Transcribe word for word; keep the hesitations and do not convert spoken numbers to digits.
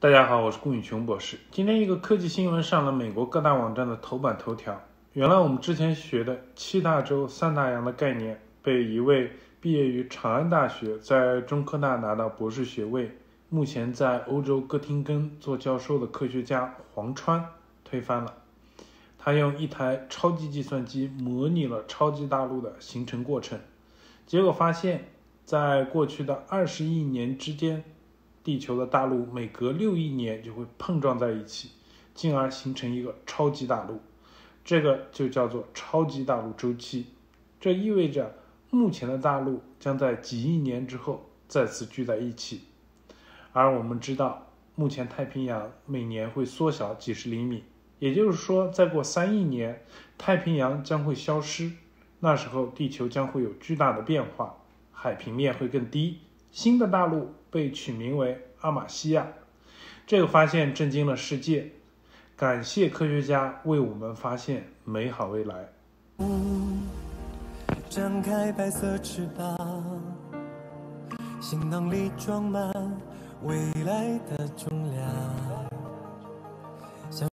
大家好，我是顾宇琼博士。今天一个科技新闻上了美国各大网站的头版头条。原来我们之前学的七大洲三大洋的概念，被一位毕业于长安大学，在中科大拿到博士学位，目前在欧洲哥廷根做教授的科学家黄川推翻了。他用一台超级计算机模拟了超级大陆的形成过程，结果发现在过去的二十亿年之间，地球的大陆每隔六亿年就会碰撞在一起，进而形成一个超级大陆，这个就叫做超级大陆周期。这意味着目前的大陆将在几亿年之后再次聚在一起。而我们知道，目前太平洋每年会缩小几十厘米，也就是说，再过三亿年，太平洋将会消失，那时候地球将会有巨大的变化，海平面会更低，新的大陆被取名为阿马西亚。这个发现震惊了世界，感谢科学家为我们发现美好未来。 张开白色翅膀，行囊里装满未来的重量。